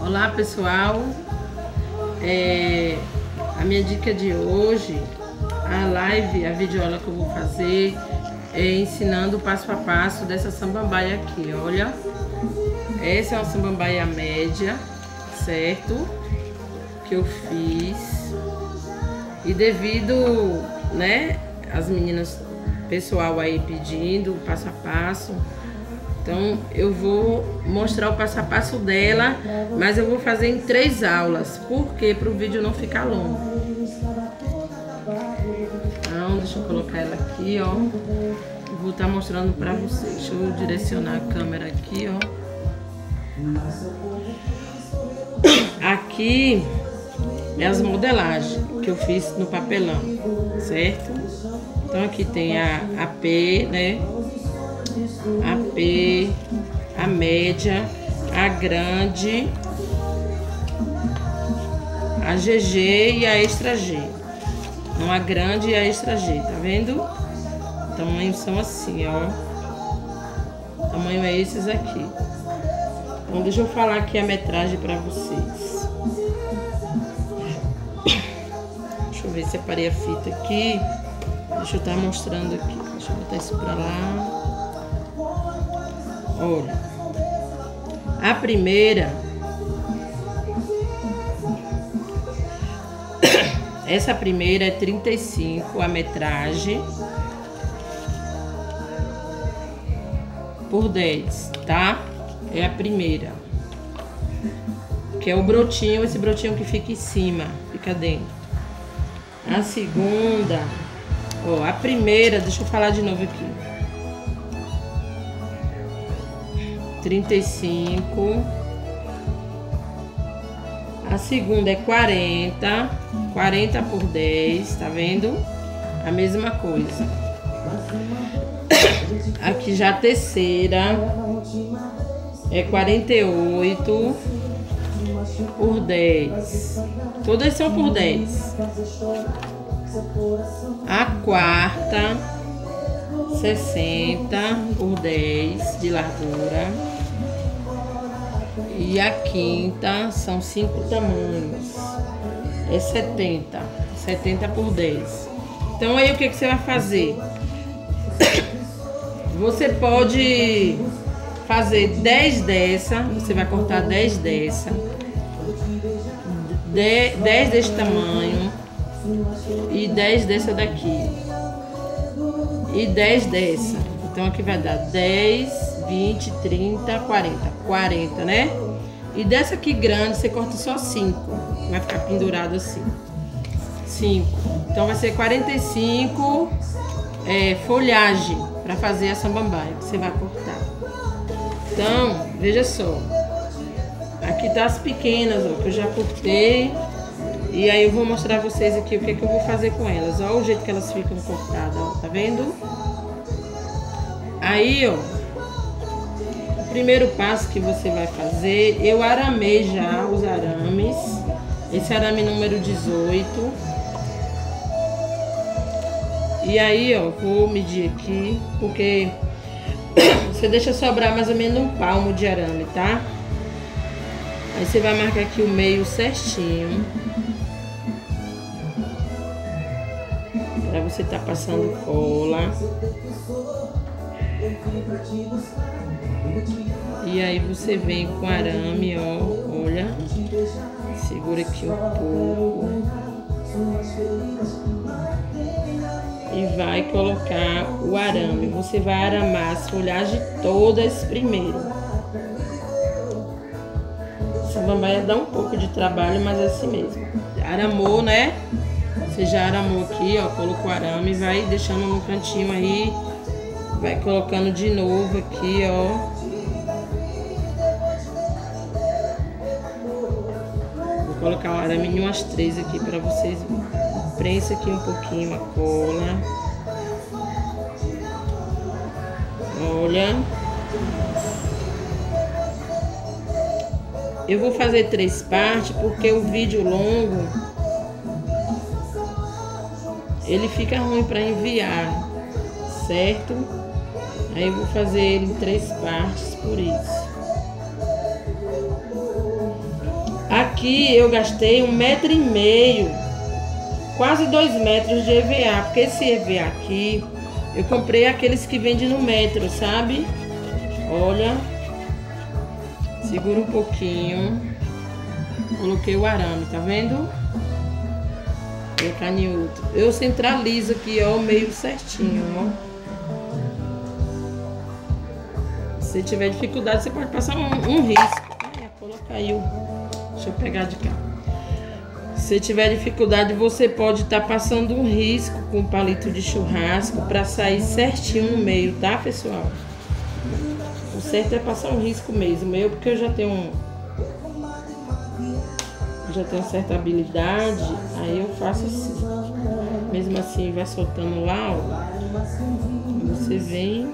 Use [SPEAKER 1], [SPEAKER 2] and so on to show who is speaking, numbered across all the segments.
[SPEAKER 1] Olá pessoal, a minha dica de hoje, a videoaula que eu vou fazer é ensinando o passo a passo dessa samambaia aqui, olha. Essa é uma samambaia média, certo? Que eu fiz. E devido, né, as meninas, pessoal aí pedindo o passo a passo, então eu vou mostrar o passo a passo dela, mas eu vou fazer em 3 aulas, porque para o vídeo não ficar longo. Então deixa eu colocar ela aqui, ó. Eu vou estar mostrando para vocês. Deixa eu direcionar a câmera aqui, ó. Aqui é as modelagens que eu fiz no papelão, certo? Então aqui tem a P, né? A P, a média, a grande, a GG e a extra G. Então a grande e a extra G, tá vendo? O tamanho são assim, ó. O tamanho é esses aqui. Então deixa eu falar aqui a metragem pra vocês. Deixa eu ver, separei a fita aqui. Deixa eu estar mostrando aqui. Deixa eu botar isso pra lá. Olha, a primeira, essa primeira é 35 a metragem por 10, tá? É a primeira, que é o brotinho, esse brotinho que fica em cima, fica dentro. A segunda, ó, a primeira, deixa eu falar de novo aqui. 35. A segunda é 40. 40 por 10, tá vendo? A mesma coisa. Aqui já a terceira é 48 por 10. Todas são por 10. A quarta, 60 por 10 de largura. E a quinta são 5 tamanhos. É 70. 70 por 10. Então aí o que você vai fazer? Você pode fazer 10 dessa. Você vai cortar 10 dessa. 10 desse tamanho. E 10 dessa daqui. E 10 dessa. Então aqui vai dar 10, 20, 30, 40. 40, né? E dessa aqui grande você corta só 5. Vai ficar pendurado assim. 5. Então vai ser 45 folhagem para fazer a samambaia que você vai cortar. Então, veja só. Aqui tá as pequenas, ó, que eu já cortei. E aí eu vou mostrar a vocês aqui o que eu vou fazer com elas. Olha o jeito que elas ficam cortadas, ó, tá vendo? Aí, ó, o primeiro passo que você vai fazer, eu aramei já os arames. Esse arame número 18. E aí, ó, vou medir aqui, porque você deixa sobrar mais ou menos 1 palmo de arame, tá? Aí você vai marcar aqui o meio certinho. Pra você tá passando cola. E aí você vem com arame, ó, olha. Segura aqui um pouco. E vai colocar o arame. Você vai aramar as folhagens todas primeiro. Essa samambaia dá um pouco de trabalho, mas é assim mesmo. Aramou, né? Você já aramou aqui, ó, colocou arame, vai deixando no cantinho aí, vai colocando de novo aqui, ó. Vou colocar o arame em umas 3 aqui pra vocês verem. Prensa aqui um pouquinho a cola. Olha. Eu vou fazer 3 partes porque o vídeo longo ele fica ruim para enviar, certo? Aí eu vou fazer ele em 3 partes por isso. Aqui eu gastei 1,5 m, quase 2 metros de EVA, porque esse EVA aqui eu comprei aqueles que vendem no metro, sabe? Olha, segura um pouquinho, coloquei o arame, tá vendo? Colocar em outro. Eu centralizo aqui, ó, o meio certinho, ó. Se tiver dificuldade, você pode passar um risco. Ai, a cola caiu. Deixa eu pegar de cá. Se tiver dificuldade, você pode estar passando um risco com um palito de churrasco para sair certinho no meio, tá, pessoal? O certo é passar um risco mesmo. Eu, porque eu já tenho certa habilidade, aí eu faço assim. Mesmo assim, vai soltando lá, ó. Você vem,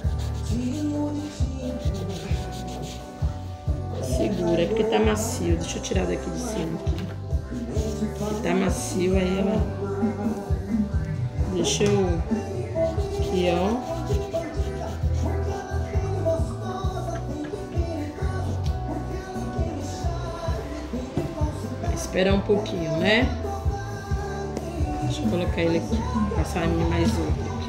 [SPEAKER 1] segura, é porque tá macio. Deixa eu tirar daqui de cima aqui. Tá macio, aí ela... Deixa eu... Aqui, ó. Esperar um pouquinho, né? Deixa eu colocar ele aqui. Passar mais outro aqui.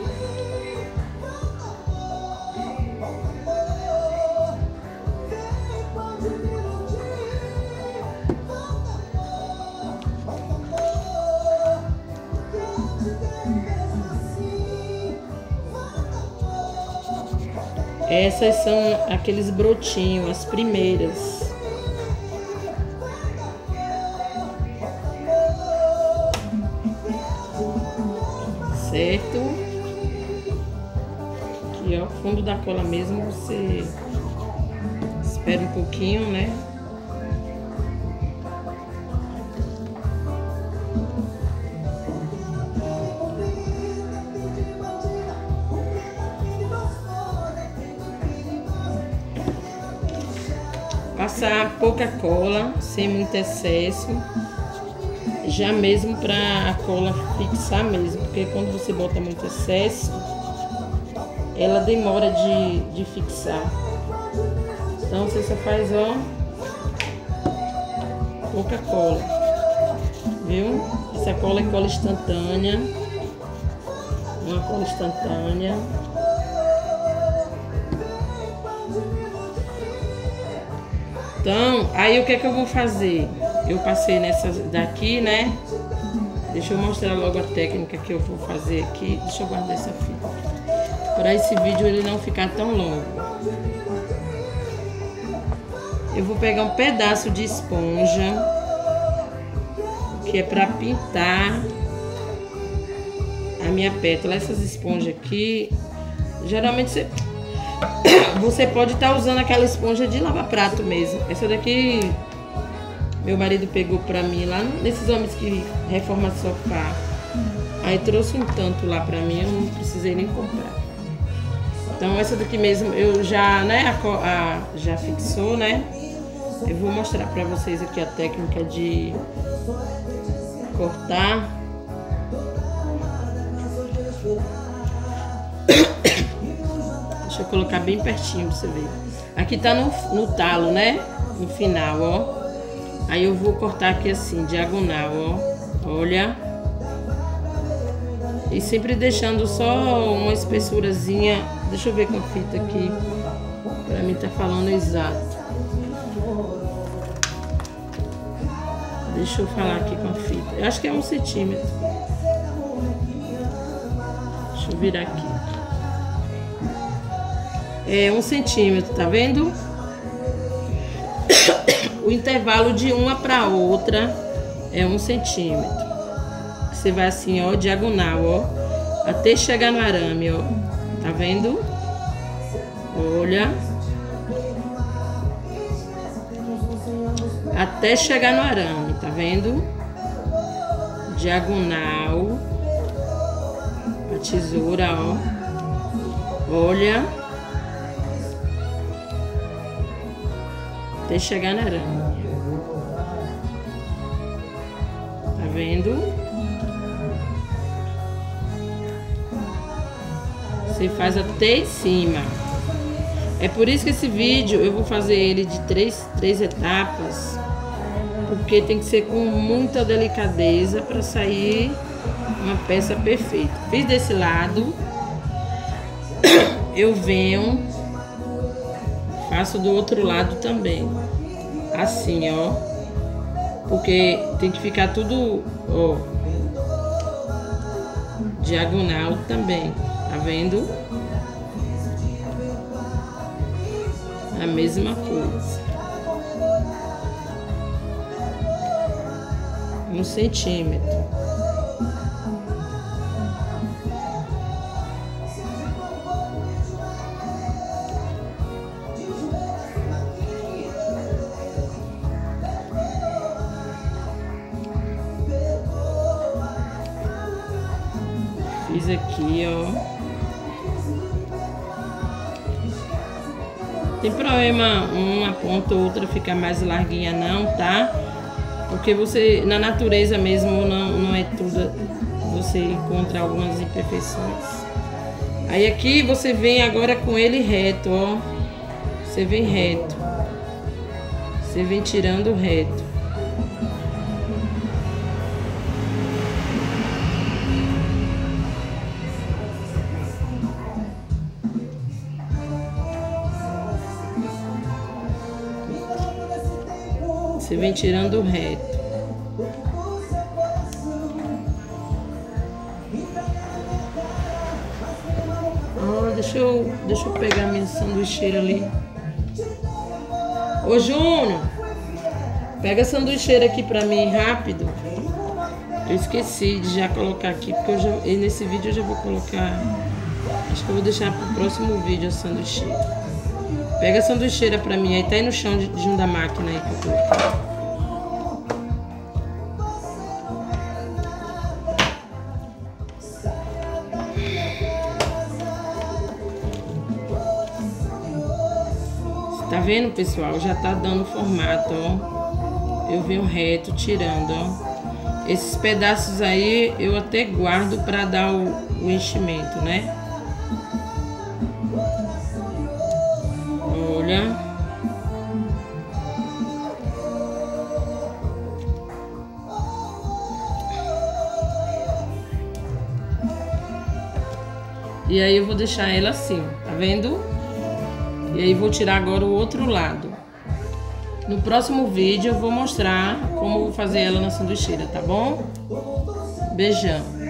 [SPEAKER 1] Essas são aqueles brotinhos, as primeiras. Certo? Aqui, ó, fundo da cola mesmo, você espera um pouquinho, né? Passar pouca cola, sem muito excesso, já mesmo para a cola fixar mesmo, porque quando você bota muito excesso, ela demora de fixar. Então você só faz, ó, pouca cola, viu? Essa cola é cola instantânea, uma cola instantânea. Então, aí o que é que eu vou fazer? Eu passei nessas daqui, né? Deixa eu mostrar logo a técnica que eu vou fazer aqui. Deixa eu guardar essa fita. Para esse vídeo ele não ficar tão longo. Eu vou pegar um pedaço de esponja, que é para pintar a minha pétala. Essas esponjas aqui, geralmente você pode estar usando aquela esponja de lavar prato mesmo. Essa daqui meu marido pegou pra mim lá nesses homens que reformam sofá. Aí trouxe um tanto lá pra mim, eu não precisei nem comprar. Então essa daqui mesmo eu já, né, já fixou, né? Eu vou mostrar pra vocês aqui a técnica de cortar. Deixa eu colocar bem pertinho pra você ver. Aqui tá no talo, né? No final, ó. Aí eu vou cortar aqui assim, diagonal, ó. Olha. E sempre deixando só uma espessurazinha. Deixa eu ver com a fita aqui. Pra mim tá falando exato. Deixa eu falar aqui com a fita. Eu acho que é 1 centímetro. Deixa eu virar aqui. É 1 centímetro, tá vendo? O intervalo de uma para outra é 1 centímetro. Você vai assim, ó, diagonal, ó, até chegar no arame, ó. Tá vendo? Olha. Até chegar no arame, tá vendo? Diagonal. A tesoura, ó. Olha. Até chegar na arame. Tá vendo? Você faz até em cima. É por isso que esse vídeo eu vou fazer ele de três etapas. porque tem que ser com muita delicadeza para sair uma peça perfeita. Fiz desse lado, eu venho, faço do outro lado também, assim, ó, porque tem que ficar tudo, ó, diagonal também, tá vendo? A mesma coisa. 1 centímetro. Fiz aqui, ó. Tem problema uma ponta ou outra ficar mais larguinha não, tá? Porque você, na natureza mesmo, não é tudo, você encontra algumas imperfeições. Aí aqui você vem agora com ele reto, ó. Você vem reto. Você vem tirando reto. Você vem tirando reto. Oh, deixa eu pegar minha sanduicheira ali. Ô Júnior, pega a sanduicheira aqui pra mim rápido. Eu esqueci de já colocar aqui, porque e nesse vídeo eu já vou colocar. Acho que eu vou deixar pro próximo vídeo a sanduicheira. Pega a sanduicheira pra mim, aí tá aí no chão junto da máquina aí que eu coloquei. Tá vendo, pessoal? Já tá dando formato, ó. Eu venho reto, tirando, ó. Esses pedaços aí eu até guardo pra dar o enchimento, né? Olha. E aí eu vou deixar ela assim, tá vendo? E aí vou tirar agora o outro lado. No próximo vídeo eu vou mostrar como fazer ela na sanduicheira, tá bom? Beijão.